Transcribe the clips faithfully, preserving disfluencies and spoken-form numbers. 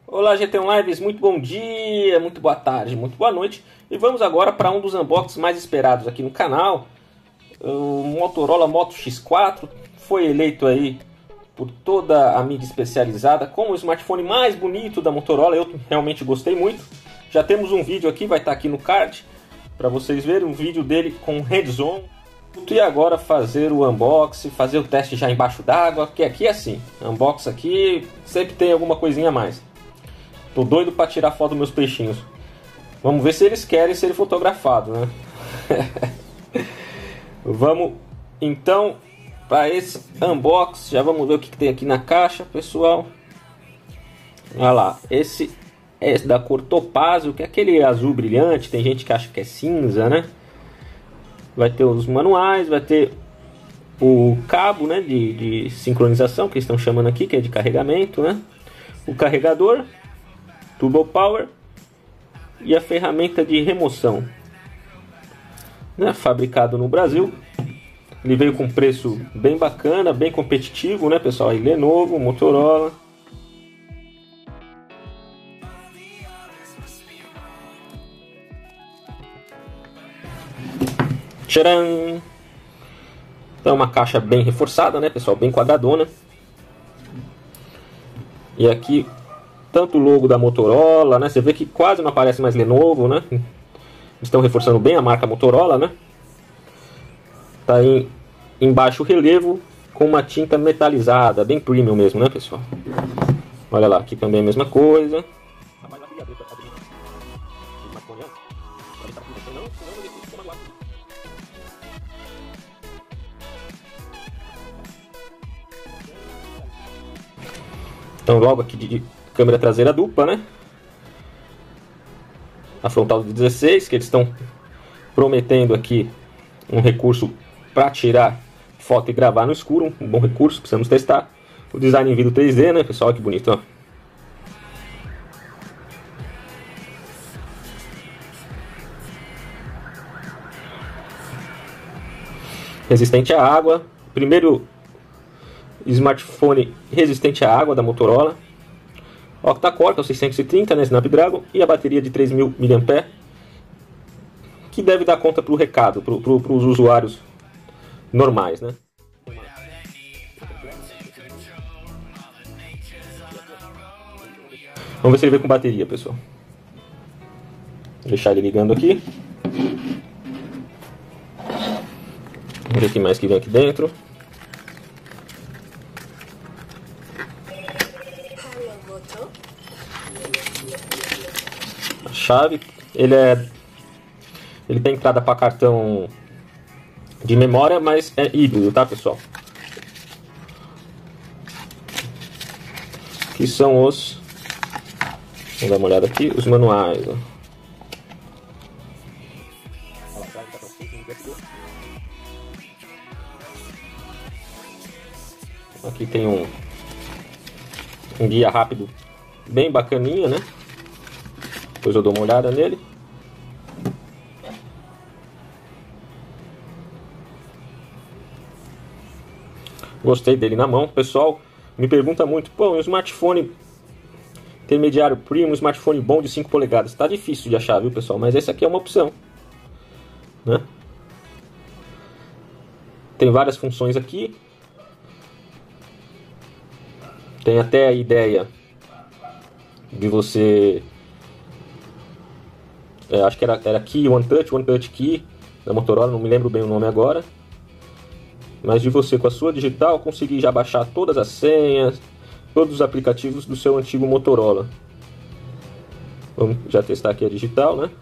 Olá G T um Lives, muito bom dia, muito boa tarde, muito boa noite. E vamos agora para um dos unboxings mais esperados aqui no canal. O Motorola Moto X quatro foi eleito aí por toda a mídia especializada como o smartphone mais bonito da Motorola. Eu realmente gostei muito. Já temos um vídeo aqui, vai estar aqui no card para vocês verem, um vídeo dele com hands-on. E agora fazer o unboxing, fazer o teste já embaixo d'água, que aqui é assim, unboxing aqui sempre tem alguma coisinha a mais. Tô doido para tirar foto dos meus peixinhos. Vamos ver se eles querem ser fotografados, né? Vamos então para esse unboxing. Já vamos ver o que, que tem aqui na caixa, pessoal. Olha lá, esse é da cor topázio, que é aquele azul brilhante. Tem gente que acha que é cinza, né? Vai ter os manuais, vai ter o cabo, né, de, de sincronização, que eles estão chamando aqui, que é de carregamento, né? O carregador, Turbo Power e a ferramenta de remoção, né? Fabricado no Brasil. Ele veio com preço bem bacana, bem competitivo, né, pessoal? Aí, Lenovo, Motorola. Tcharam! Então, uma caixa bem reforçada, né, pessoal? Bem quadradona. E aqui, tanto o logo da Motorola, né? Você vê que quase não aparece mais Lenovo, né? Estão reforçando bem a marca Motorola, né? Tá em, em baixo relevo com uma tinta metalizada, bem premium mesmo, né, pessoal? Olha lá, aqui também é a mesma coisa. Então, logo aqui de câmera traseira dupla, né? A frontal de dezesseis, que eles estão prometendo aqui um recurso para tirar foto e gravar no escuro, um bom recurso, precisamos testar. O design em vidro três D, né, pessoal? Olha que bonito, ó. Resistente à água, primeiro smartphone resistente à água da Motorola. Octa-core, que é o seiscentos e trinta, né, Snapdragon, e a bateria de três mil miliampères-hora, que deve dar conta para o recado, para pro, os usuários normais, né? Vamos ver se ele vem com bateria, pessoal. Vou deixar ele ligando aqui. Vamos ver o que mais que vem aqui dentro. A chave, ele é ele tem entrada para cartão de memória, mas é híbrido, tá, pessoal? Aqui são os, vamos dar uma olhada aqui, os manuais, ó. Aqui tem um, um guia rápido bem bacaninha, né? Depois eu dou uma olhada nele. Gostei dele na mão. Pessoal me pergunta muito, pô, um smartphone intermediário premium, um smartphone bom de cinco polegadas. Tá difícil de achar, viu, pessoal? Mas esse aqui é uma opção, né? Tem várias funções aqui. Tem até a ideia de você... É, acho que era, era Key One Touch, One Touch Key da Motorola, não me lembro bem o nome agora. Mas de você com a sua digital conseguir já baixar todas as senhas, todos os aplicativos do seu antigo Motorola. Vamos já testar aqui a digital, né?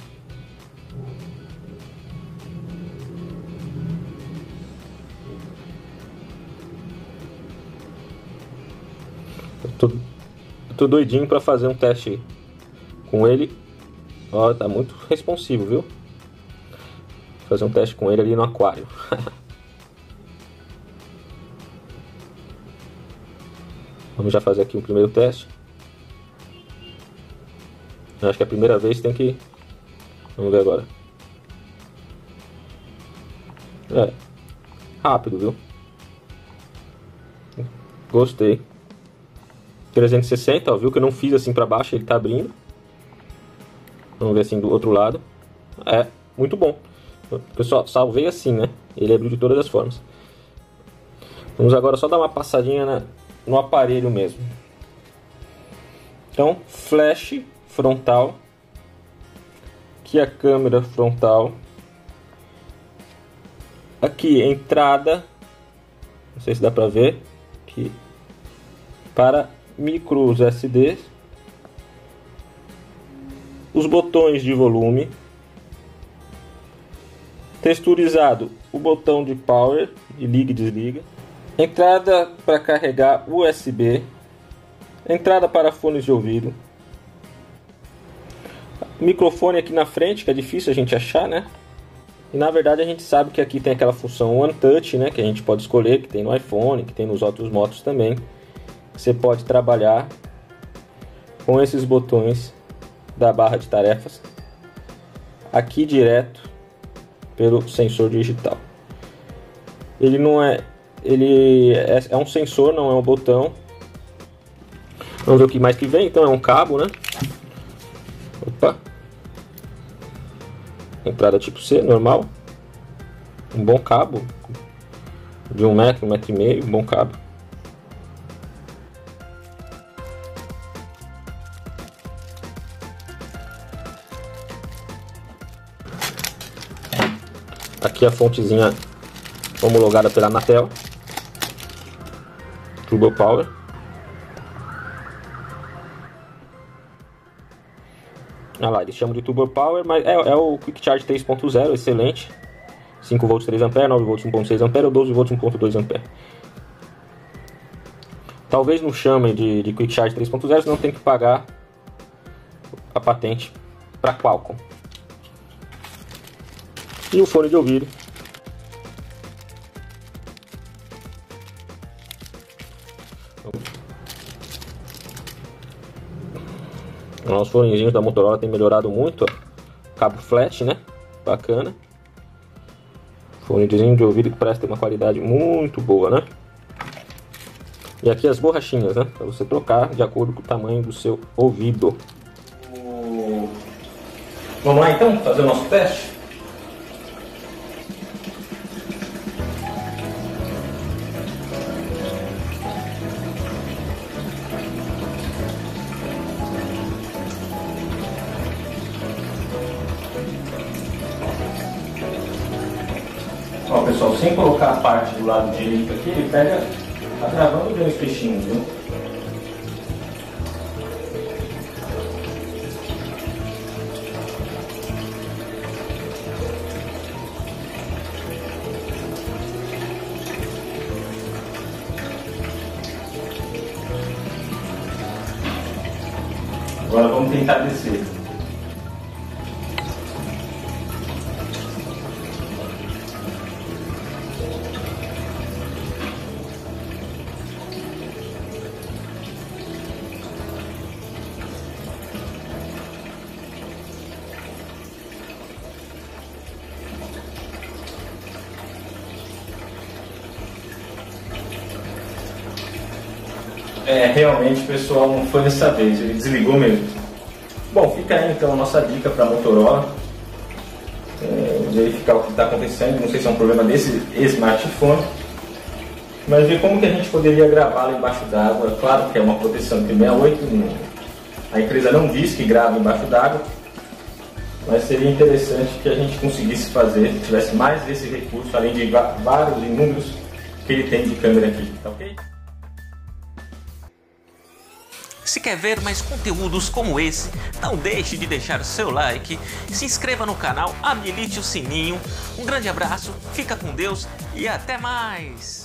Eu tô, eu tô doidinho para fazer um teste com ele. Ó, tá muito responsivo, viu? Vou fazer um teste com ele ali no aquário. Vamos já fazer aqui o primeiro teste. Eu acho que é a primeira vez tem que... Vamos ver agora. É. Rápido, viu? Gostei. trezentos e sessenta, ó, viu que eu não fiz assim para baixo, ele tá abrindo. Vamos ver assim do outro lado. É, muito bom. Eu só salvei assim, né? Ele abriu de todas as formas. Vamos agora só dar uma passadinha na, no aparelho mesmo. Então, flash frontal. Aqui a câmera frontal. Aqui, entrada. Não sei se dá pra ver. Aqui. Para micros U S B. Os botões de volume. Texturizado, o botão de power, de liga e desliga. Entrada para carregar U S B. Entrada para fones de ouvido. Microfone aqui na frente, que é difícil a gente achar, né? E na verdade a gente sabe que aqui tem aquela função One Touch, né? Que a gente pode escolher, que tem no iPhone, que tem nos outros motos também. Você pode trabalhar com esses botões da barra de tarefas aqui direto pelo sensor digital. Ele não é, ele é, é um sensor, não é um botão. Vamos ver o que mais que vem. Então é um cabo, né? Opa. Entrada tipo C, normal. Um bom cabo de um metro, um metro e meio, um bom cabo. Aqui a fontezinha homologada pela Anatel, Turbo Power. Olha lá, eles chamam de Turbo Power, mas é, é o Quick Charge três ponto zero, excelente. cinco volts três amperes, nove volts um ponto seis amperes ou doze volts um ponto dois amperes. Talvez não chamem de, de Quick Charge três ponto zero, senão tem que pagar a patente para Qualcomm. E o fone de ouvido. Os fonezinhos da Motorola tem melhorado muito, ó. Cabo flat, né? Bacana. Fonezinho de ouvido que parece ter uma qualidade muito boa, né? E aqui as borrachinhas, né? Para você trocar de acordo com o tamanho do seu ouvido. Vamos lá então fazer o nosso teste? Ó, pessoal, sem colocar a parte do lado direito aqui, ele pega, tá gravando bem os peixinhos, viu? Agora vamos tentar descer. É, realmente o pessoal não foi dessa vez, ele desligou mesmo. Bom, fica aí então a nossa dica para a Motorola. É, verificar o que está acontecendo, não sei se é um problema desse smartphone, mas ver como que a gente poderia gravá-lo embaixo d'água. Claro que é uma proteção de sessenta e oito, a empresa não diz que grava embaixo d'água, mas seria interessante que a gente conseguisse fazer, se tivesse mais desse recurso, além de vários inúmeros que ele tem de câmera aqui, tá ok? Se quer ver mais conteúdos como esse, não deixe de deixar o seu like, se inscreva no canal, habilite o sininho. Um grande abraço, fica com Deus e até mais!